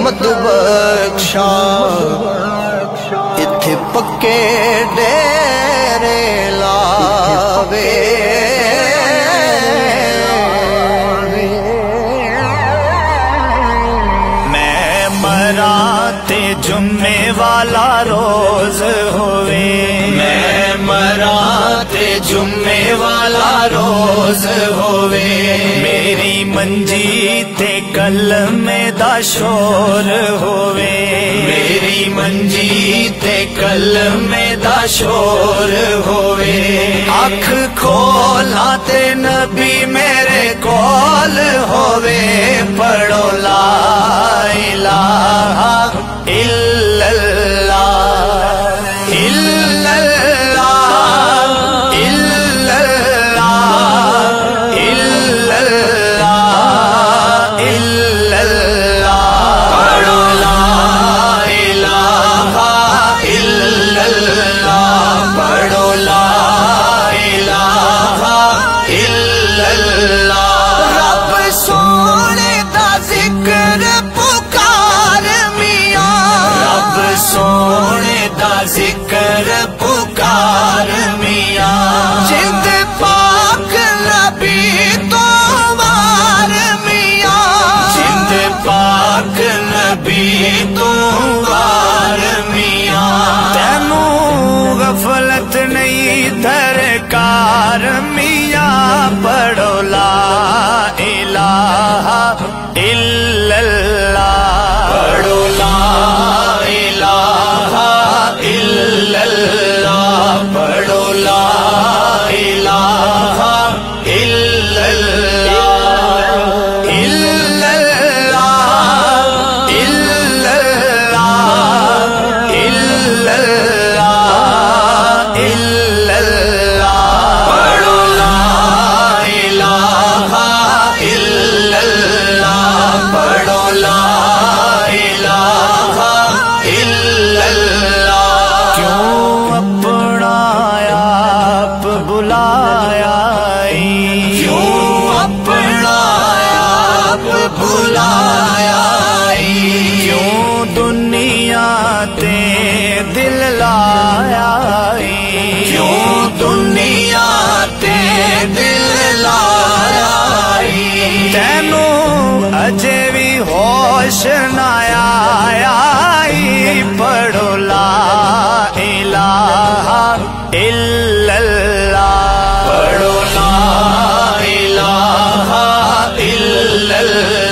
رحمت بخشا اتھے پکے ڈیرے لاوے میں مراں تے جمعے والا روز ہوئے میں مراں تے جمعے والا روز ہوئے میری منجی تے کلمے دا شور ہوئے میری منجی تے کلمے دا شور ہوئے اکھ کھولا تے نبی میرے کول ہوئے پڑھو لا الہ الا اللہ الا اللہ الا اللہ الا اللہ الا اللہ پڑھو لا الہ الا اللہ پڑھو لا الہ الا اللہ رب سونے دا ذکر پکار میاں رب سونے دا ذکر پکار میاں جند پاک نبی تو وار میاں جند پاک نبی تو وار میاں تینوں غفلت نہیں درکار میاں پڑھو لا الہ الا اللہ پڑھو لا الہ الا اللہ پڑھو لا الہ الا اللہ الا اللہ الا اللہ الا اللہ الا اللہ پڑھو لا الہ الا اللہ پڑھو لا الہ الا اللہ کیوں اپنا آپ بلایا کیوں اپنا آپ بلایا کیوں دنیا تے دل لایا کیوں دنیا تے دل لایا تینوں اجے بھی ہوش نہ آیا پڑھو لا الہ الا اللہ پڑھو لا الہ الا اللہ